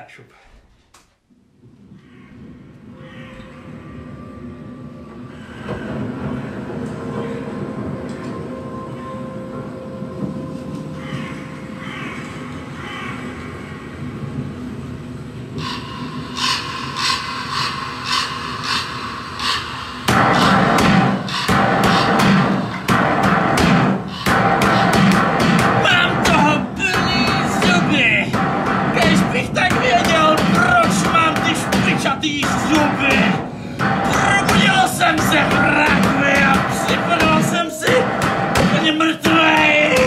Tak šup. Probudil jsem se v rakvi a připadal jsem si úplně mrtvej.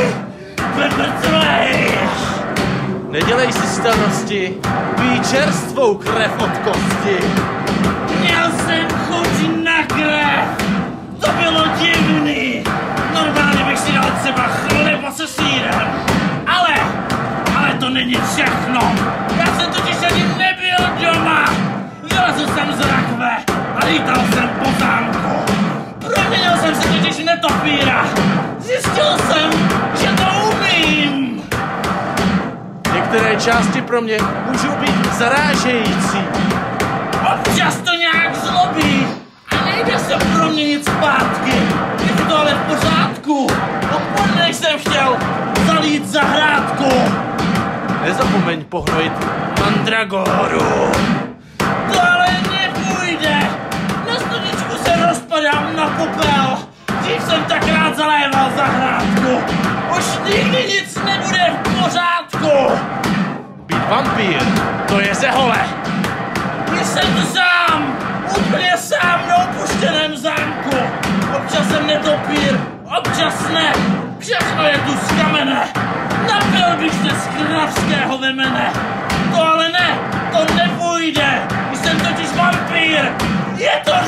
Nedělej si starosti, pij čerstvou krev od kosti. Měl jsem chuť na krev, to bylo divný. Normálně bych si dal třeba chleba se sýrem. Ale to není všechno. Já jsem totiž ani nebyl doma. Vylezl jsem z rakve a lítal jsem po zámku. Proměnil jsem se totiž v netopíra. Zjistil jsem, že to umím. Některé části pro mě můžou být zarážející. Občas to nějak zlobí a nejde se proměnit zpátky. Je to ale v pořádku. Odpoledne jsem chtěl zalít zahrádku. Nezapomeň pohnojit mandragoru. To ale nepůjde. Na studičku se rozpadám na popel. Dřív jsem tak rád zaléval zahrádku. Už nikdy nic nebude v pořádku. Být vampír, to je zehole. Jsem tu sám. Úplně sám na opuštěném zámku. Občas jsem netopír, občas ne. Všechno je tu z kamene. Napil bych se z kravského vemene. To ale ne, to nepůjde. Jsem totiž vampír. Je to